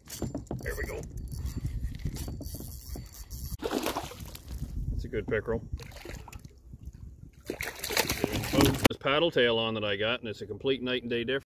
There we go. It's a good pickerel. This paddle tail on that I got, and it's a complete night and day difference.